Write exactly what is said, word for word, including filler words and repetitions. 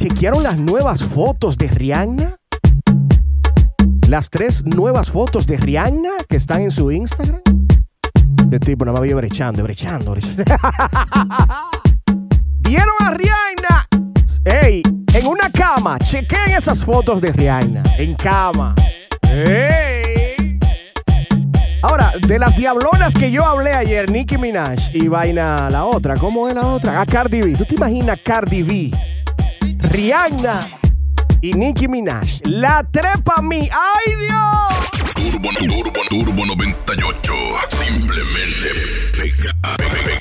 ¿Chequearon las nuevas fotos de Rihanna? Las tres nuevas fotos de Rihanna que están en su Instagram. De tipo, nada más vive brechando, brechando, brechando. ¿Vieron a Rihanna? Ey, en una cama. Chequen esas fotos de Rihanna. En cama. Ey. Ahora, de las diablonas que yo hablé ayer, Nicki Minaj y vaina la otra. ¿Cómo es la otra? A Cardi B. ¿Tú te imaginas Cardi B, Rihanna y Nicki Minaj? La trepa a mí. ¡Ay, Dios! Turbo, Turbo, Turbo noventa y ocho. Simplemente pega, pega.